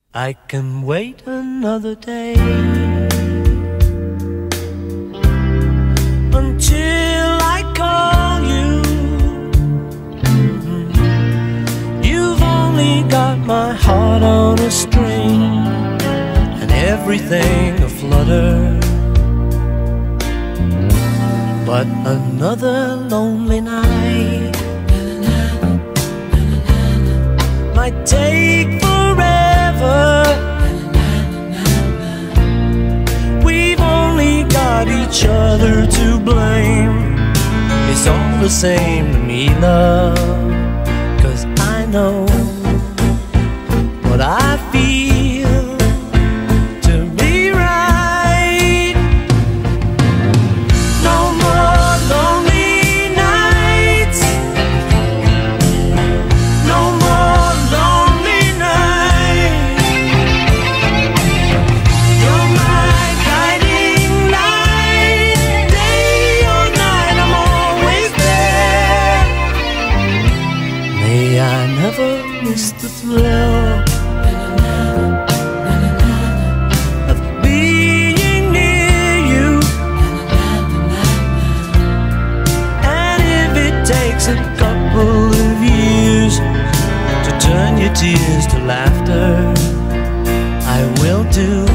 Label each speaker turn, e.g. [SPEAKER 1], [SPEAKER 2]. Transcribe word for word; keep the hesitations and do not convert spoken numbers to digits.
[SPEAKER 1] I can wait another day until I call you. Mm-hmm. You've only got my heart on a string and everything aflutter. But another lonely night might take forever. We've only got each other to blame. It's all the same to me, love, 'cause I know what I feel to be right. No more lonely nights, no more lonely nights. You're my guiding light, day or night, I'm always there. May I never miss the thrill of being near you. And if it takes a couple of years to turn your tears to laughter, I will do